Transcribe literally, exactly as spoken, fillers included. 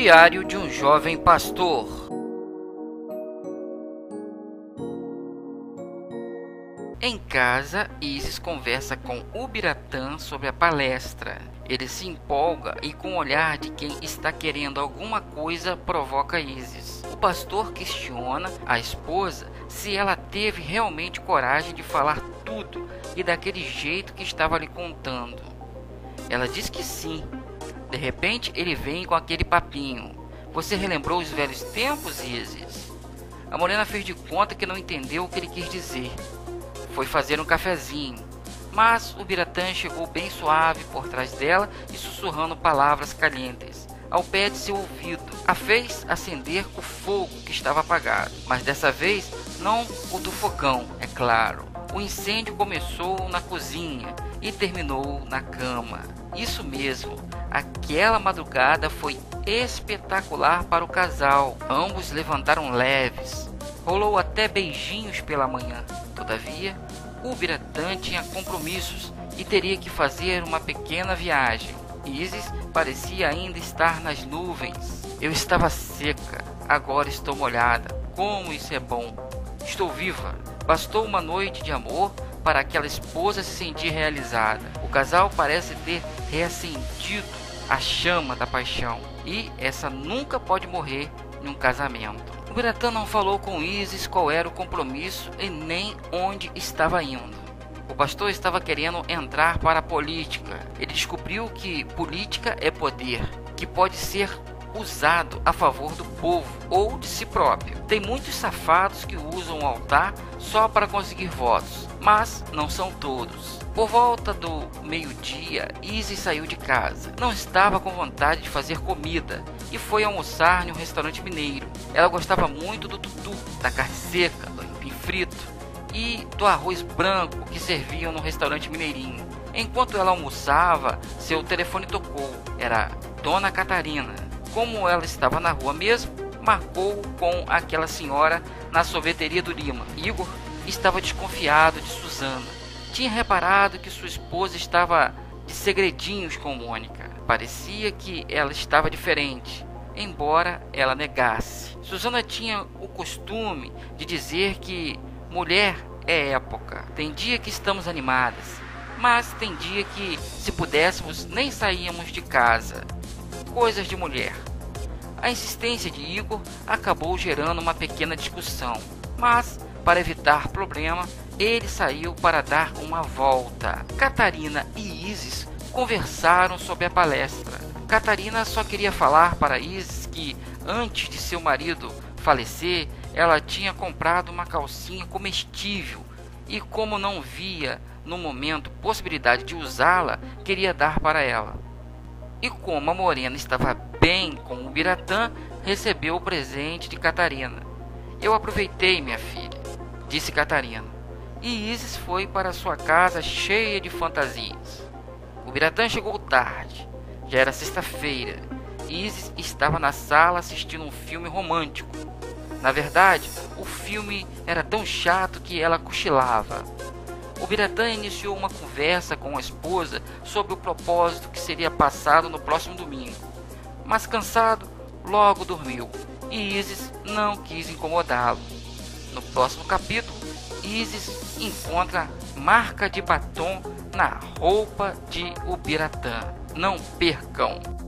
Diário de um jovem pastor. Em casa, Isis conversa com Ubiratã sobre a palestra. Ele se empolga e, com o olhar de quem está querendo alguma coisa, provoca Isis. O pastor questiona a esposa se ela teve realmente coragem de falar tudo e daquele jeito que estava lhe contando. Ela diz que sim. De repente, ele vem com aquele papinho: "Você relembrou os velhos tempos, Isis?" A morena fez de conta que não entendeu o que ele quis dizer. Foi fazer um cafezinho, mas Ubiratã chegou bem suave por trás dela e sussurrando palavras calientes ao pé de seu ouvido. A fez acender o fogo que estava apagado, mas dessa vez não o do fogão, é claro. O incêndio começou na cozinha e terminou na cama. Isso mesmo, aquela madrugada foi espetacular para o casal. Ambos levantaram leves. Rolou até beijinhos pela manhã. Todavia, Ubiratã tinha compromissos e teria que fazer uma pequena viagem. Isis parecia ainda estar nas nuvens. Eu estava seca, agora estou molhada. Como isso é bom! Estou viva. Bastou uma noite de amor para aquela esposa se sentir realizada. O casal parece ter reacendido a chama da paixão, e essa nunca pode morrer em um casamento. Ubiratã não falou com Isis qual era o compromisso e nem onde estava indo. O pastor estava querendo entrar para a política. Ele descobriu que política é poder, que pode ser usado a favor do povo ou de si próprio. Tem muitos safados que usam o altar só para conseguir votos, mas não são todos. Por volta do meio-dia, Isis saiu de casa. Não estava com vontade de fazer comida e foi almoçar em um restaurante mineiro. Ela gostava muito do tutu, da carne seca, do aipim frito e do arroz branco que serviam no restaurante mineirinho. Enquanto ela almoçava, seu telefone tocou. Era Dona Catarina. Como ela estava na rua mesmo, marcou com aquela senhora na sorveteria do Lima. Igor estava desconfiado de Suzana. Tinha reparado que sua esposa estava de segredinhos com Mônica. Parecia que ela estava diferente, embora ela negasse. Suzana tinha o costume de dizer que mulher é época. Tem dia que estamos animadas, mas tem dia que, se pudéssemos, nem saíamos de casa. Coisas de mulher. A insistência de Igor acabou gerando uma pequena discussão, mas, para evitar problema, ele saiu para dar uma volta. Catarina e Isis conversaram sobre a palestra. Catarina só queria falar para Isis que, antes de seu marido falecer, ela tinha comprado uma calcinha comestível e, como não via no momento possibilidade de usá-la, queria dar para ela. E como a morena estava bem com o Ubiratã, recebeu o presente de Catarina. "Eu aproveitei, minha filha", disse Catarina. E Isis foi para sua casa cheia de fantasias. O Ubiratã chegou tarde. Já era sexta-feira. Isis estava na sala assistindo um filme romântico. Na verdade, o filme era tão chato que ela cochilava. O Ubiratã iniciou uma conversa com a esposa sobre o propósito que seria passado no próximo domingo. Mas cansado, logo dormiu. E Isis não quis incomodá-lo. No próximo capítulo, Isis encontra marca de batom na roupa de Ubiratã. Não percam!